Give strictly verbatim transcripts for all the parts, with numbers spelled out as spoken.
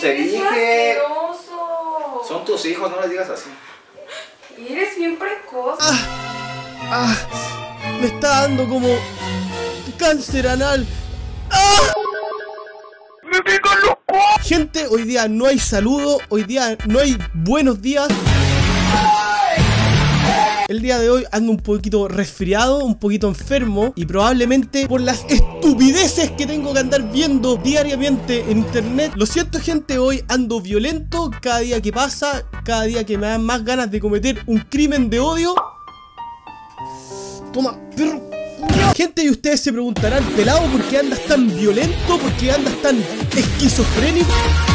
te dije. Asqueroso. Son tus hijos, no les digas así. Y eres bien precoz. Ah, ah, me está dando como cáncer anal. ¡Ah! ¡Me vengo loco! Gente, hoy día no hay saludo, hoy día no hay buenos días. El día de hoy ando un poquito resfriado, un poquito enfermo y probablemente por las estupideces que tengo que andar viendo diariamente en internet. Lo siento, gente, hoy ando violento. Cada día que pasa, cada día que me dan más ganas de cometer un crimen de odio. Toma, perro. Gente, y ustedes se preguntarán, pelado, ¿por qué andas tan violento? ¿Por qué andas tan esquizofrénico?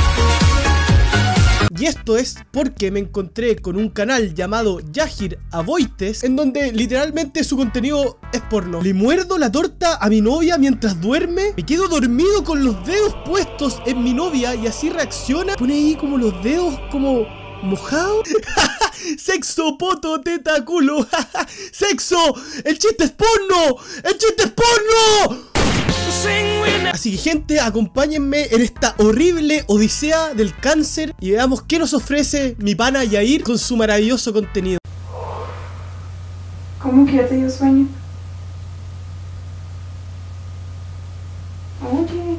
Y esto es porque me encontré con un canal llamado Yahir Aboites, en donde literalmente su contenido es porno. Le muerdo la torta a mi novia mientras duerme, me quedo dormido con los dedos puestos en mi novia y así reacciona. Pone ahí como los dedos como mojados. Sexo, poto, teta, culo. Sexo, el chiste es porno, el chiste es porno. Así que, gente, acompáñenme en esta horrible odisea del cáncer y veamos qué nos ofrece mi pana Yahir con su maravilloso contenido. ¿Cómo que ya te dio sueño? Oye,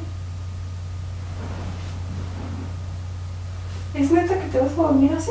¿es neta que te vas a dormir así?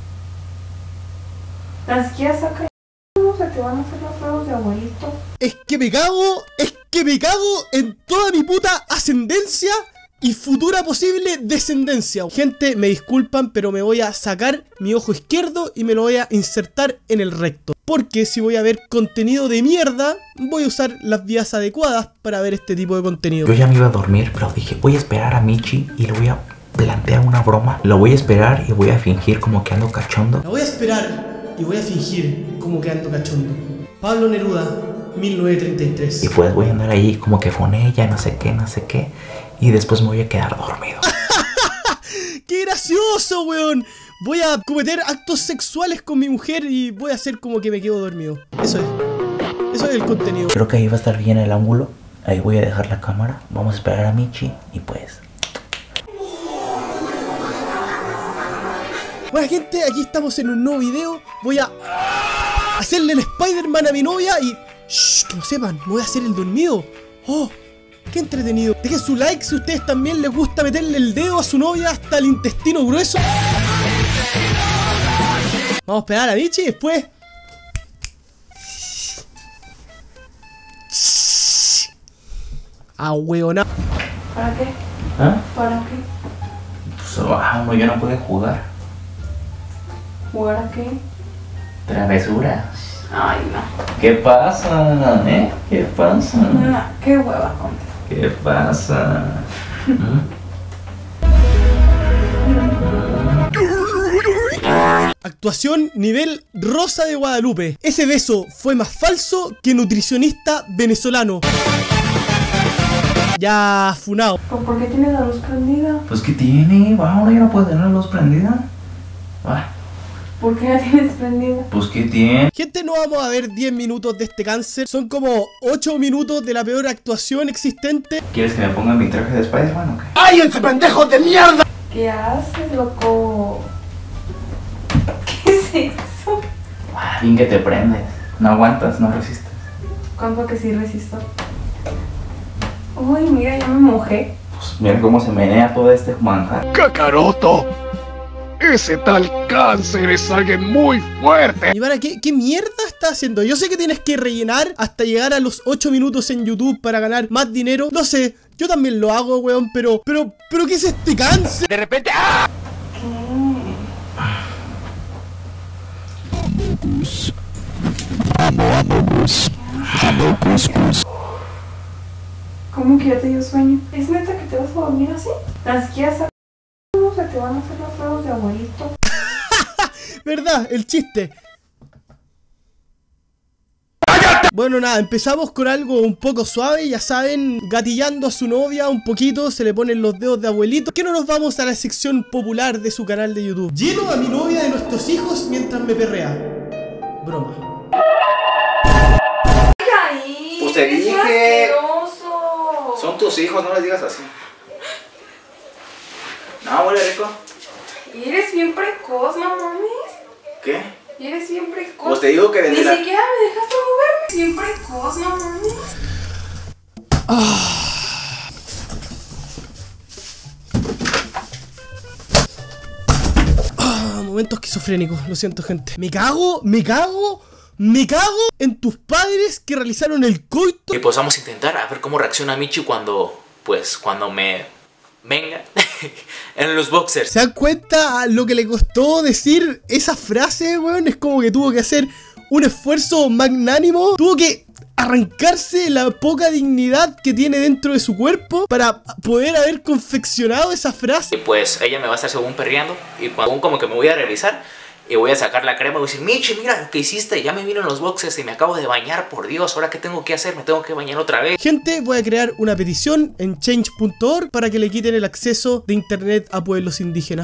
Las guías acá se te van a hacer los huevos de abuelito. Es que me cago, es que me cago en toda mi puta ascendencia y futura posible descendencia. Gente, me disculpan, pero me voy a sacar mi ojo izquierdo y me lo voy a insertar en el recto. Porque si voy a ver contenido de mierda, voy a usar las vías adecuadas para ver este tipo de contenido. Yo ya me iba a dormir, pero dije, voy a esperar a Michi y le voy a plantear una broma. Lo voy a esperar y voy a fingir como que ando cachondo. La voy a esperar y voy a fingir como que ando cachondo. Pablo Neruda, mil novecientos treinta y tres. Y pues voy a andar ahí como que con ella, no sé qué, no sé qué. Y después me voy a quedar dormido. ¡Qué gracioso, weón! Voy a cometer actos sexuales con mi mujer y voy a hacer como que me quedo dormido. Eso es. Eso es el contenido. Creo que ahí va a estar bien el ángulo. Ahí voy a dejar la cámara. Vamos a esperar a Michi y pues... Bueno, gente, aquí estamos en un nuevo video. Voy a hacerle el Spider-Man a mi novia y... Shh, que lo sepan, me voy a hacer el dormido. ¡Oh! ¡Qué entretenido! Dejen su like si a ustedes también les gusta meterle el dedo a su novia hasta el intestino grueso. Vamos a esperar a Michi y después... Ah, weona. ¿Para qué? ¿Ah? ¿Para qué? Pues ah, uno ya no puede jugar. ¿Jugar a qué? Travesuras. Ay, no. ¿Qué pasa? ¿Eh? ¿Qué pasa? No, qué hueva, contra. ¿Qué pasa? ¿Mm? Actuación nivel Rosa de Guadalupe. Ese beso fue más falso que nutricionista venezolano. Ya funado. ¿Por qué tienes la luz prendida? Pues ¿qué tiene? Ahora ya no puedo tener la luz prendida. Ah, ¿Por qué la tienes prendida? pues ¿qué tiene? Gente, no vamos a ver diez minutos de este cáncer. Son como ocho minutos de la peor actuación existente. ¿Quieres que me ponga mi traje de Spider-Man o qué? ¡Ay, ese pendejo de mierda! ¿Qué haces, loco? ¿Qué es eso? Ah, bien que te prendes. No aguantas, no resistes. ¿Cuánto que sí resisto? Uy, mira, ya me mojé. Pues mira cómo se menea todo este manjar. ¡Kakaroto! Ese tal cáncer es alguien muy fuerte. Y para, ¿qué, ¿qué mierda está haciendo? Yo sé que tienes que rellenar hasta llegar a los ocho minutos en YouTube para ganar más dinero. No sé, yo también lo hago, weón, pero... Pero, pero, ¿qué es este cáncer? De repente... ¡ah! ¿Cómo que ya te dio sueño? ¿Es neta que te vas a dormir así? Las guías acá se te van a hacer los huevos de abuelito. ¿Verdad? El chiste. Bueno, nada, empezamos con algo un poco suave, ya saben, gatillando a su novia un poquito, se le ponen los dedos de abuelito. ¿Qué no nos vamos a la sección popular de su canal de YouTube? Lleno a mi novia de nuestros hijos mientras me perrea. Broma. ¡Ay! Pues te ¡Es dije. asqueroso! Son tus hijos, no les digas así. No, huele rico. Y eres bien precoz, no mames. ¿Qué? Y eres bien precoz. Pues te digo que Ni desde la... siquiera me dejaste moverme. Bien precoz, no mames. Ah, momento esquizofrénico, lo siento, gente. Me cago, me cago, me cago en tus padres que realizaron el coito. Y pues vamos a intentar a ver cómo reacciona Michi cuando, pues, cuando me venga en los boxers. ¿Se dan cuenta lo que le costó decir esa frase, weón? Es como que tuvo que hacer un esfuerzo magnánimo. Tuvo que arrancarse la poca dignidad que tiene dentro de su cuerpo para poder haber confeccionado esa frase. Y pues ella me va a estar según perreando. Y cuando como que me voy a revisar y voy a sacar la crema y voy a decir: Michi, mira lo que hiciste, ya me vino en los boxes y me acabo de bañar, por Dios, ¿ahora qué tengo que hacer? Me tengo que bañar otra vez. Gente, voy a crear una petición en change punto org para que le quiten el acceso de internet a pueblos indígenas.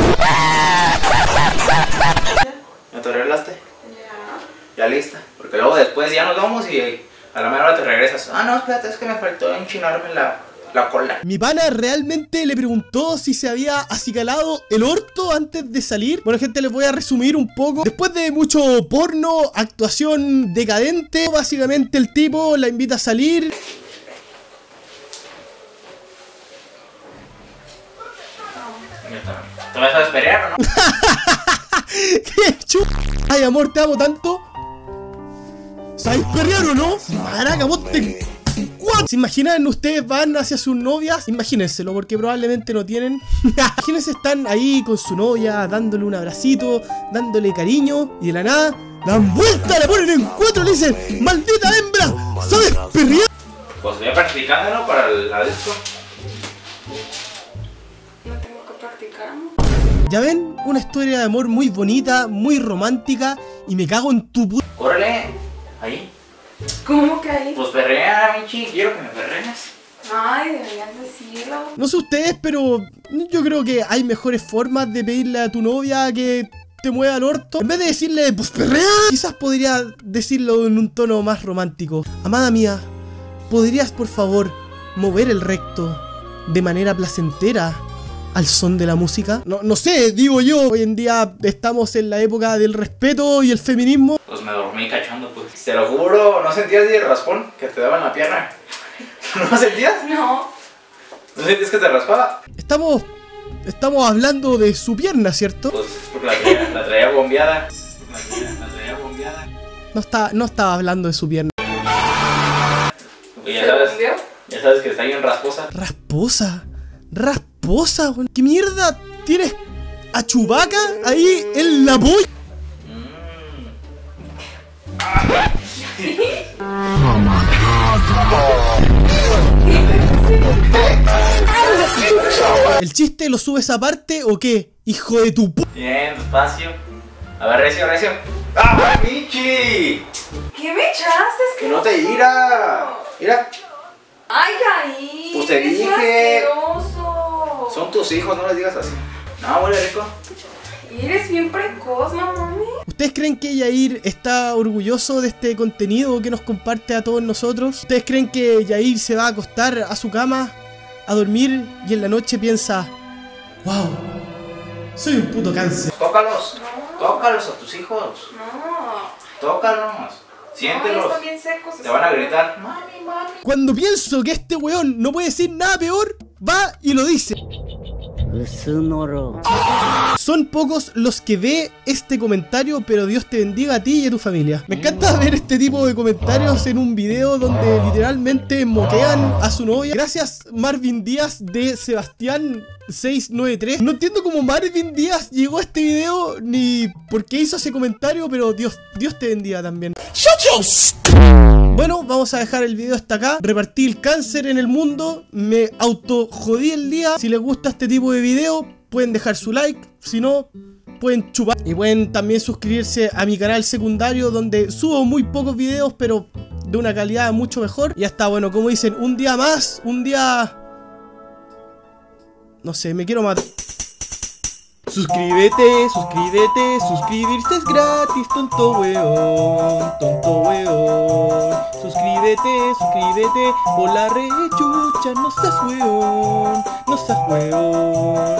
¿Ya te arreglaste? Ya. Ya lista. Porque luego después ya nos vamos y a la mera hora te regresas. Ah, no, espérate, es que me faltó enchinarme la, la cola. Mi pana realmente le preguntó si se había acicalado el orto antes de salir. Bueno, gente, les voy a resumir un poco. Después de mucho porno, actuación decadente, básicamente el tipo la invita a salir. ¿Te vas a esperar o no? ¡Qué chulo! Ay, amor, te amo tanto. ¿Sabéis perrear o no? Maraca, vos te... ¿What? ¿Se imaginan ustedes van hacia sus novias? Imagínenselo, porque probablemente no tienen. Imagínense, están ahí con su novia, dándole un abracito, dándole cariño, y de la nada, dan vuelta, la ponen en cuatro, le dicen: ¡maldita hembra! ¿Sabes perrear? Pues voy practicándolo para el adicto. No tengo que practicar, amor. Ya ven, una historia de amor muy bonita, muy romántica, y me cago en tu puta. Córrele. Ahí. ¿Cómo que ahí? Pues perrea, Michi. Quiero que me perrees. Ay, deberías decirlo. No sé ustedes, pero yo creo que hay mejores formas de pedirle a tu novia que te mueva el orto. En vez de decirle, pues perrea, quizás podría decirlo en un tono más romántico. Amada mía, ¿podrías por favor mover el recto de manera placentera al son de la música? No, no sé, digo yo. Hoy en día estamos en la época del respeto y el feminismo. Pues me dormí cachando, pues. Te lo juro, ¿no sentías ni el raspón que te daba en la pierna? ¿No sentías? No. ¿No sentías que te raspaba? Estamos, estamos hablando de su pierna, ¿cierto? Pues porque la traía, la traía bombeada. La traía, la traía bombeada. No, está, no estaba hablando de su pierna. Y ya sabes, ya sabes que está bien rasposa. Rasposa, rasposa, weón. ¿Qué mierda tienes a Chewbacca ahí en la polla? ¿El chiste lo subes aparte o qué? Hijo de tu p... Bien, despacio. A ver, recio, recio. ¡Ah, Michi! ¿Qué me echaste? Es Que no te ira. Mira, Ay, ahí. Pues te es dije. asqueroso. son tus hijos, no les digas así. No, huele rico. Y eres bien precoz, no mames. ¿Ustedes creen que Yair está orgulloso de este contenido que nos comparte a todos nosotros? ¿Ustedes creen que Yair se va a acostar a su cama a dormir y en la noche piensa: wow, soy un puto cáncer? Tócalos. No. Tócalos a tus hijos. No. Tócalos. Ay, Siéntelos. están bien secos. Te van a gritar: mami, mami. Cuando pienso que este weón no puede decir nada peor, va y lo dice. Son pocos los que ve este comentario, pero Dios te bendiga a ti y a tu familia. Me encanta ver este tipo de comentarios en un video donde literalmente moquean a su novia. Gracias Marvin Díaz de Sebastián seis nueve tres. No entiendo cómo Marvin Díaz llegó a este video ni por qué hizo ese comentario, pero Dios, Dios te bendiga también. Bueno, vamos a dejar el video hasta acá. Repartí el cáncer en el mundo. Me auto jodí el día. Si les gusta este tipo de video, pueden dejar su like. Si no, pueden chupar. Y pueden también suscribirse a mi canal secundario, donde subo muy pocos videos, pero de una calidad mucho mejor. Y ya está, bueno, como dicen, un día más, un día... No sé, me quiero matar. Suscríbete, suscríbete, suscribirse es gratis, tonto weón, tonto weón. Suscríbete, suscríbete, por la rechucha, no seas weón, no seas weón.